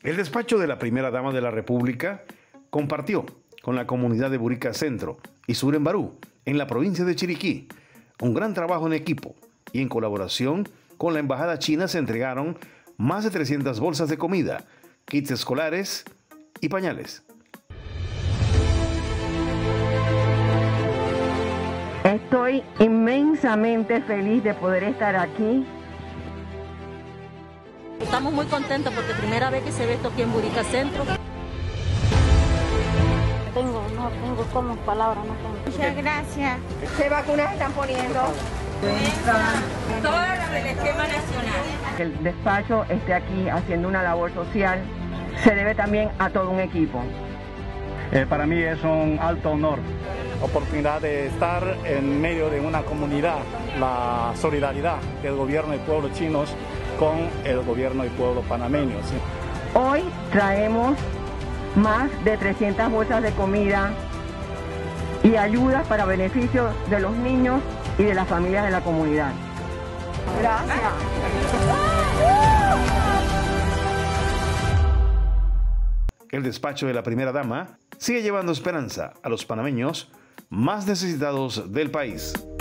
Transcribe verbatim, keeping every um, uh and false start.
El despacho de la primera dama de la República compartió con la comunidad de Burica Centro y Surembarú, en la provincia de Chiriquí, un gran trabajo en equipo y en colaboración con la Embajada China se entregaron más de trescientas bolsas de comida, kits escolares y pañales. Estoy inmensamente feliz de poder estar aquí. Estamos muy contentos porque primera vez que se ve esto aquí en Burica Centro. Tengo, no tengo como palabras, no tengo. Muchas gracias. ¿Qué vacunas están poniendo? Todas las del esquema nacional. Que el despacho esté aquí haciendo una labor social se debe también a todo un equipo. Eh, para mí es un alto honor. Oportunidad de estar en medio de una comunidad, la solidaridad del gobierno y pueblo chinos con el gobierno y pueblo panameño. ¿Sí? Hoy traemos más de trescientas bolsas de comida y ayudas para beneficio de los niños y de las familias de la comunidad. Gracias. El despacho de la primera dama sigue llevando esperanza a los panameños más necesitados del país.